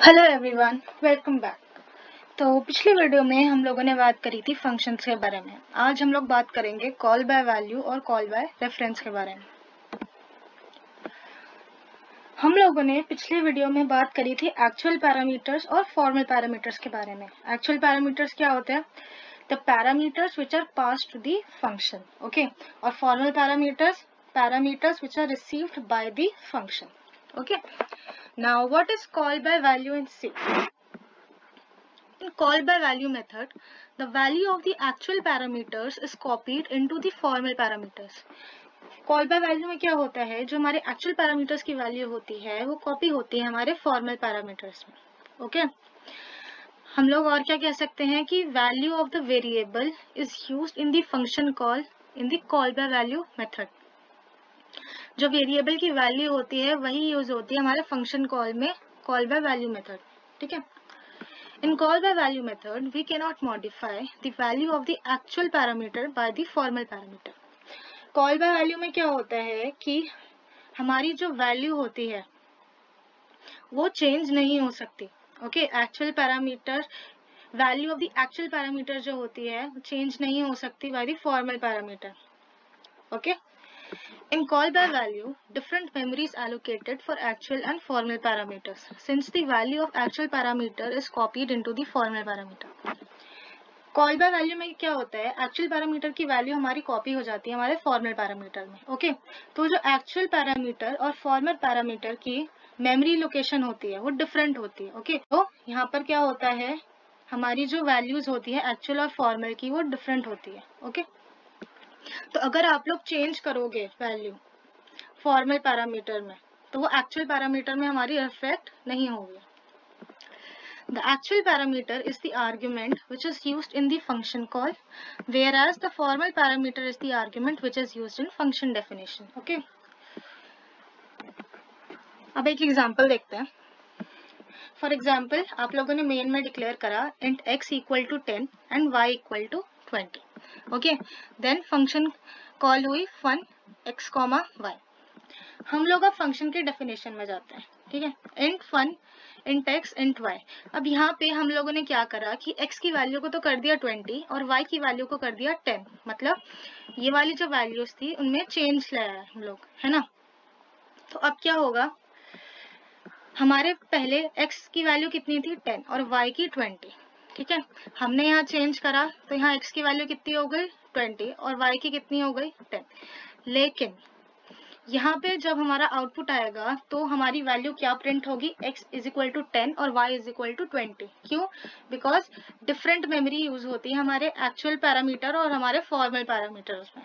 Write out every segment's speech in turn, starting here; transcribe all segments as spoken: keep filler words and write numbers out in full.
Hello everyone, welcome back. तो पिछली video में हम लोगों ने बात करी थी फंक्शंस के बारे में। आज हम लोग बात करेंगे कॉल बाय वैल्यू और कॉल बाय रेफरेंस के बारे में। हम लोगों ने पिछली वीडियो में बात करी थी एक्चुअल पैरामीटर्स और फॉर्मल पैरामीटर्स के बारे में। एक्चुअल पैरामीटर्स क्या होते हैं? The parameters which are passed to the function, okay. और formal parameters parameters which are received by the function, okay. Now, what is call by value in C? In call by value method, the value of the actual parameters is copied into the formal parameters. Call by value में क्या होता है? जो हमारे actual parameters की value होती है वो copy होती है हमारे formal parameters में, okay? हम लोग और क्या कह सकते हैं कि value of the variable is used in the function call in the call by value method. जो वेरिएबल की वैल्यू होती है वही यूज होती है हमारे फंक्शन कॉल में, कॉल बाय वैल्यू मेथड, ठीक है। In call by value method we cannot modify the value of the actual parameter by the formal parameter. Call by value में क्या होता है कि हमारी जो वैल्यू होती है वो चेंज नहीं हो सकती, okay. Actual parameter value of the actual parameter जो होती है चेंज नहीं हो सकती by the formal parameter, okay. In call by value, different memory is allocated for actual and formal parameters, since the value of actual parameter is copied into the formal parameter. Call by value में क्या होता है? Actual parameter की value हमारी copy हो जाती है हमारे formal parameter में, okay? तो जो actual parameter और formal parameter की memory location होती है वो different होती है, okay? तो यहाँ पर क्या होता है, हमारी जो values होती है actual और formal की वो different होती है, okay? तो अगर आप लोग चेंज करोगे वैल्यू फॉर्मल पैरामीटर में तो वो एक्चुअल पैरामीटर में हमारी रिफ्लेक्ट नहीं होगी। The actual parameter is the argument which is used in the function call, whereas the formal parameter is the argument which is used in function definition, okay. अब एक example देखते हैं। For example आप लोगों ने main में declare करा int x equal to ten and y equal to twenty, okay. Then function call हुई फन x कॉमा वाई। हम लोग अब फंक्शन के डेफिनेशन में जाते हैं, ठीक है। Int fun int x int y। अब यहाँ पे हम लोगों ने क्या करा कि x की वैल्यू को तो कर दिया ट्वेंटी और y की वैल्यू को कर दिया टेन, मतलब ये वाली जो वैल्यूज थी उनमें चेंज लाया है हम लोग, है ना। तो अब क्या होगा, हमारे पहले x की वैल्यू कितनी थी टेन और y की ट्वेंटी, ठीक है। हमने यहाँ चेंज करा तो यहाँ x की वैल्यू कितनी हो गई ट्वेंटी और y की कितनी हो गई टेन। लेकिन यहाँ पे जब हमारा आउटपुट आएगा तो हमारी वैल्यू क्या प्रिंट होगी, x is equal to ten और y is equal to twenty. क्यों? बिकॉज डिफरेंट मेमोरी यूज होती है हमारे एक्चुअल पैरामीटर और हमारे फॉर्मल पैरामीटर्स में।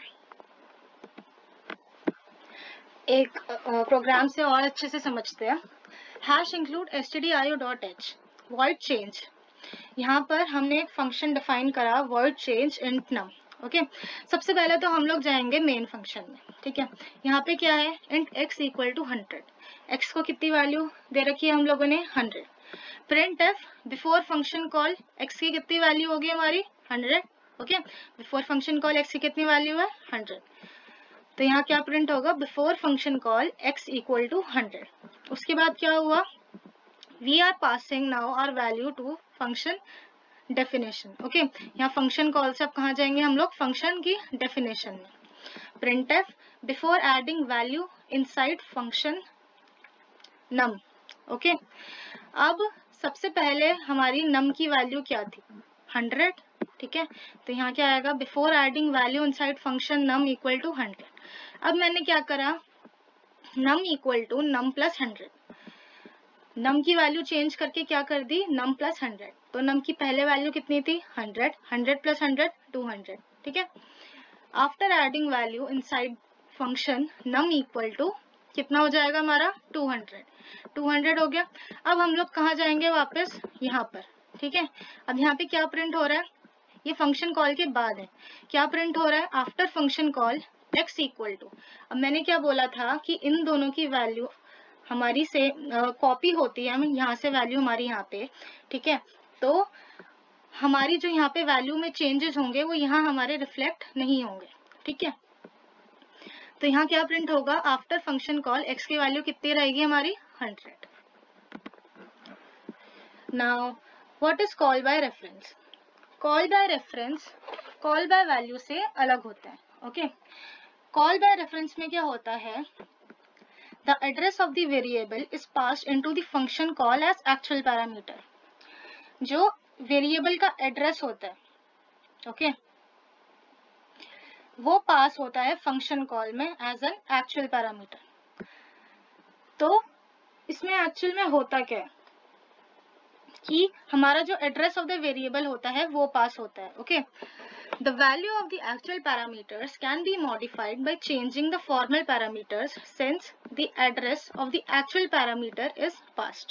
एक प्रोग्राम से और अच्छे से समझते हैं। Hash include stdio dot h void change। यहाँ पर हमने एक फंक्शन डिफाइन करा void change int num, okay okay? सबसे पहले तो हम लोग जाएंगे मेन फंक्शन में, ठीक है। यहाँ पे क्या है, int x equal to hundred. x को कितनी वैल्यू दे रखी है हम लोगों ने hundred. Print F before function call x की कितनी वैल्यू होगी हमारी hundred, okay. Before function call x की कितनी वैल्यू है हंड्रेड। तो यहाँ क्या प्रिंट होगा, before function call x equal to hundred. उसके बाद क्या हुआ, we are passing now our value to function definition, okay. यहाँ फंक्शन कॉल से अब कहाँ जाएंगे हम लोग, फंक्शन की डेफिनेशन में। Print F before adding value inside function num, okay. अब सबसे पहले हमारी नम की वैल्यू क्या थी हंड्रेड, ठीक है। तो यहाँ क्या आएगा, before adding value inside function num equal to hundred. अब मैंने क्या करा, num equal to num plus hundred. Num की वैल्यू चेंज करके क्या कर दी, नम प्लस हंड्रेड। तो नम की पहले वैल्यू कितनी थी hundred, hundred plus hundred two hundred, ठीक है। After adding value inside function num equal to कितना हो जाएगा हमारा टू हंड्रेड, टू हंड्रेड हो गया। अब हम लोग कहाँ जाएंगे वापस यहाँ पर, ठीक है। अब यहाँ पे क्या प्रिंट हो रहा है, ये फंक्शन कॉल के बाद है, क्या प्रिंट हो रहा है, after function call x equal to. अब मैंने क्या बोला था कि इन दोनों की वैल्यू हमारी से कॉपी uh, होती है, हम यहाँ से वैल्यू हमारी यहाँ पे, ठीक है। तो हमारी जो यहाँ पे वैल्यू में चेंजेस होंगे वो यहाँ हमारे रिफ्लेक्ट नहीं होंगे, ठीक है। तो यहाँ क्या प्रिंट होगा, आफ्टर फंक्शन कॉल x की वैल्यू कितनी रहेगी हमारी hundred. Now what is call by reference? Call by reference call by value से अलग होता है. ओके, कॉल बाय रेफरेंस में क्या होता है? The address of the variable is passed into the function call as actual parameter. जो variable का एड्रेस होता है, ओके okay, वो पास होता है फंक्शन कॉल में एज एन एक्चुअल पैरामीटर. तो इसमें एक्चुअल में होता क्या है कि हमारा जो एड्रेस ऑफ द वेरिएबल होता है वो पास होता है. Okay, the value of the actual parameters can be modified by changing the formal parameters since the address of the actual parameter is passed.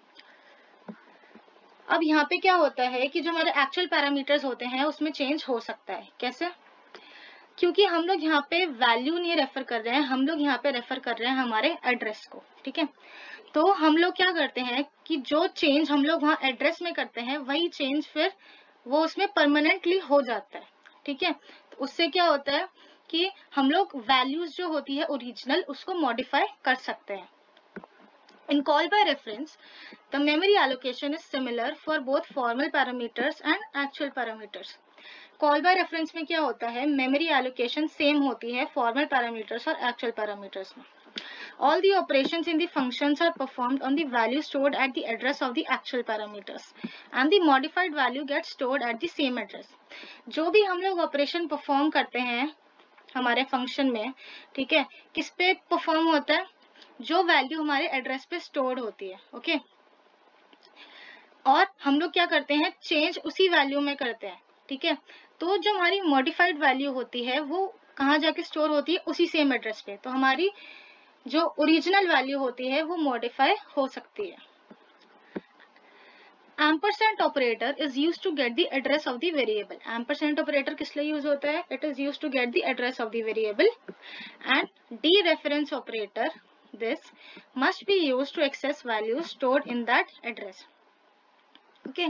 अब यहाँ पे क्या होता है कि जो हमारे एक्चुअल पैरामीटर्स होते हैं उसमें चेंज हो सकता है. कैसे? क्योंकि हम लोग यहाँ पे वैल्यू नहीं रेफर कर रहे हैं, हम लोग यहाँ पे रेफर कर रहे हैं हमारे एड्रेस को. ठीक है, तो हम लोग क्या करते हैं कि जो चेंज हम लोग वहाँ एड्रेस में करते हैं वही चेंज फिर वो उसमें परमानेंटली हो जाता है. ठीक है, तो उससे क्या होता है कि हम लोग वैल्यूज जो होती है ओरिजिनल उसको मॉडिफाई कर सकते हैं. In call by reference, the memory allocation is similar for both formal parameters and actual parameters. Call by reference में क्या होता है? Memory allocation same होती है formal parameters और actual parameters में. All the operations in the functions are performed on the value stored at the address of the actual parameters, and the modified value gets stored at the same address. जो भी हम लोग operation perform करते हैं हमारे function में, ठीक है, किस पे परफॉर्म होता है? जो वैल्यू हमारे एड्रेस पे स्टोर्ड होती है. Okay okay? और हम लोग क्या करते हैं? चेंज उसी वैल्यू में करते हैं. ठीक है, तो जो हमारी मॉडिफाइड वैल्यू होती है वो कहाँ जाके स्टोर होती है? उसी सेम एड्रेस पे. तो हमारी जो ओरिजिनल वैल्यू होती है वो मॉडिफाई हो सकती है. Ampersand operator is used to get the address of the variable. Ampersand operator किस लिए यूज होता है? It is used to get the address of the variable. And dereference operator this must be used to access values stored in that address. Okay,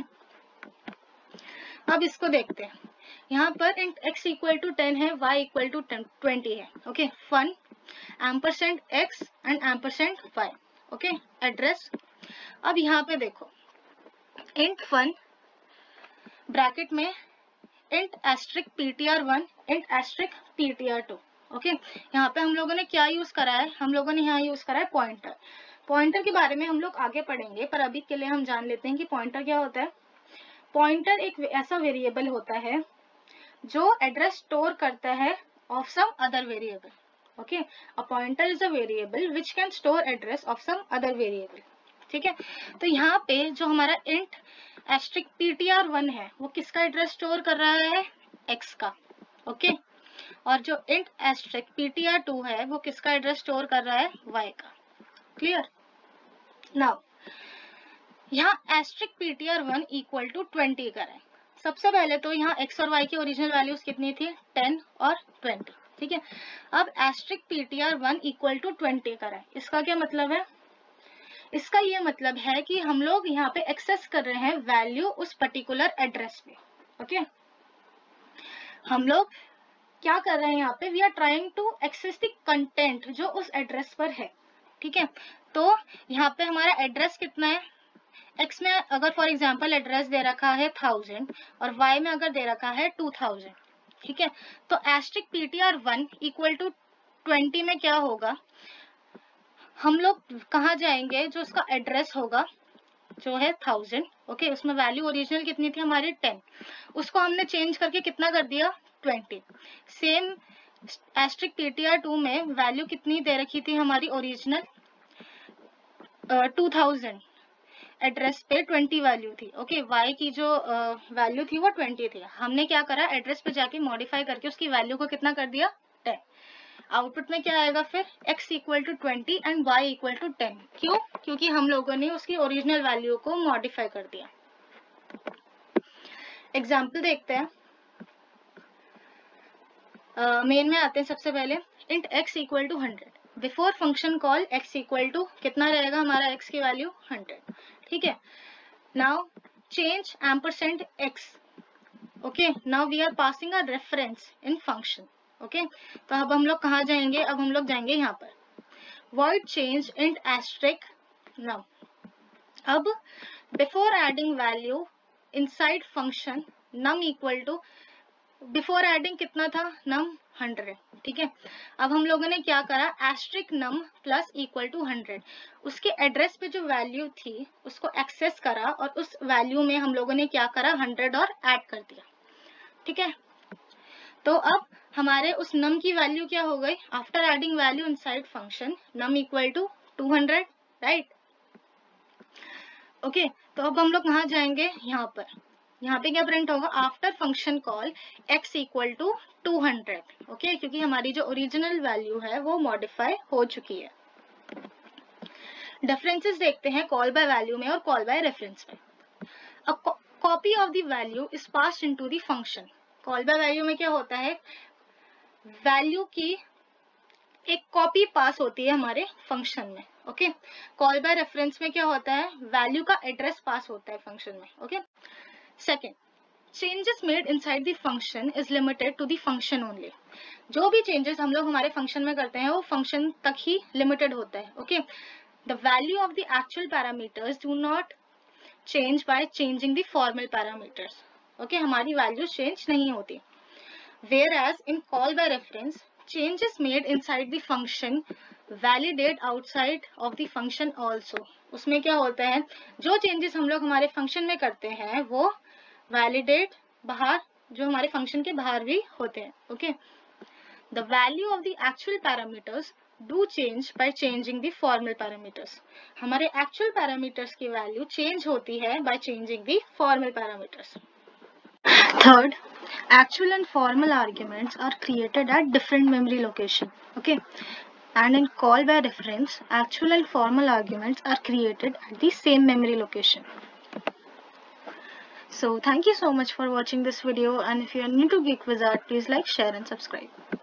अब इसको देखते हैं. यहाँ पर int x equal to ten है, y equal to twenty है. Okay, fun ampersand x and ampersand y. Okay, address. अब यहाँ पे देखो int fun ब्रैकेट में int asterisk ptr one int asterisk ptr two. Okay okay? यहाँ पे हम लोगों ने क्या यूज करा है? हम लोगों ने यहाँ यूज करा है पॉइंटर. पॉइंटर के बारे में हम लोग आगे पढ़ेंगे, पर अभी के लिए हम जान लेते हैं कि पॉइंटर क्या होता है. पॉइंटर एक ऐसा वेरिएबल होता है जो एड्रेस स्टोर करता है of some other variable. Okay, a pointer is a variable which can store address of some other variable. ठीक है, तो यहाँ पे जो हमारा इंट एस्ट्रिक पीटीआर वन है वो किसका एड्रेस स्टोर कर रहा है? एक्स का. Okay okay? और जो इंट एस्ट्रिक पीटीआर टू है वो किसका एड्रेस स्टोर कर रहा है? y का. क्लियर? नाउ यहाँ asterisk PTR one equal to twenty करें. सबसे पहले तो यहाँ x और y की ओरिजिनल वैल्यूज कितनी थी? टेन और ट्वेंटी. ठीक है, अब asterisk PTR one equal to twenty करें. इसका क्या मतलब है? इसका ये मतलब है कि हम लोग यहाँ पे एक्सेस कर रहे हैं वैल्यू उस पर्टिकुलर एड्रेस पे. Okay okay? हम लोग क्या कर रहे हैं यहाँ पे? We are trying to access the content जो उस एड्रेस पर है. ठीक है, तो यहाँ पे हमारा एड्रेस कितना है? एक्स में अगर फॉर एग्जांपल एड्रेस दे रखा है थाउजेंड और वाई में अगर दे रखा है टू थाउजेंड. ठीक है, तो asterisk PTR one equal to twenty में क्या होगा? हम लोग कहाँ जाएंगे? जो उसका एड्रेस होगा जो है थाउजेंड. ओके, उसमें वैल्यू ओरिजिनल कितनी थी हमारी? टेन. उसको हमने चेंज करके कितना कर दिया? Twenty. Same asterisk PTR two में वैल्यू कितनी दे रखी थी हमारी ओरिजिनल? Two thousand. एड्रेस पे ट्वेंटी वैल्यू थी. ओके, okay, y की जो वैल्यू uh, थी वो ट्वेंटी थी. हमने क्या करा? एड्रेस पे जाके मॉडिफाई करके उसकी वैल्यू को कितना कर दिया? टेन. आउटपुट में क्या आएगा फिर? x equal to twenty and y equal to ten. क्यों? क्योंकि हम लोगों ने उसकी ओरिजिनल वैल्यू को मॉडिफाई कर दिया. एग्जाम्पल देखते हैं. मेन uh, में आते हैं. सबसे पहले int x equal to hundred. Before function call x equal to कितना रहेगा हमारा? x की वैल्यू हंड्रेड. ठीक है, now change ampersand x. Okay, now we are passing a reference in function. Okay, तो अब हम लोग कहाँ जाएंगे? अब हम लोग जाएंगे यहाँ पर void change int asterisk. Now अब before adding value inside function num equal to, before adding कितना था नम हंड्रेड, ठीक है। अब हम लोगों ने क्या करा, asterisk num plus equal to hundred, उसके एड्रेस पे जो वैल्यू थी उसको एक्सेस करा और उस वैल्यू में हम लोगों ने क्या करा, हंड्रेड और ऐड कर दिया, ठीक है। तो अब हमारे उस नम की वैल्यू क्या हो गई, after adding value inside function num equal to two hundred, right. Okay, तो अब हम लोग कहाँ जाएंगे, यहाँ पर, यहाँ पे क्या प्रिंट होगा, after function call x equal to two hundred, okay, क्योंकि हमारी जो ओरिजिनल वैल्यू है वो मॉडिफाई हो चुकी है। डिफरेंसेस देखते हैं कॉल बाय वैल्यू में और कॉल बाय रेफरेंस में। अब copy of the value is passed into the function. Call by value में क्या होता है, वैल्यू की एक कॉपी पास होती है हमारे फंक्शन में, ओके। कॉल बाय रेफरेंस में क्या होता है, वैल्यू का एड्रेस पास होता है फंक्शन में, okay. Second, changes made inside the function is limited to the function only. जो भी चेंजेस हम लोग हमारे फंक्शन में करते हैं वो फंक्शन तक ही लिमिटेड होता है, okay. The value of the actual parameters do not change by changing the formal parameters, okay, हमारी वैल्यू चेंज नहीं होती। Whereas in call by reference, changes made inside the function validate outside of the function also. उसमें क्या होता है, जो changes हम लोग हमारे function में करते हैं वो validate बाहर, जो हमारे function के बाहर भी होते हैं, okay. The value of the actual parameters do change by changing the formal parameters. हमारे actual parameters की value change होती है by changing the formal parameters. Third, actual and formal arguments are created at different memory location, okay, and in call by reference, actual and formal arguments are created at the same memory location. So thank you so much for watching this video, and if you are new to Geek Wizard, please like, share and subscribe.